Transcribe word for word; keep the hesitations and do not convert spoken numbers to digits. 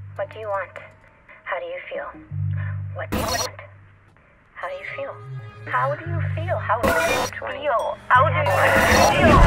What do you want? How do you feel? What do you want? How do you feel? How do you feel? How do you feel? How do you feel?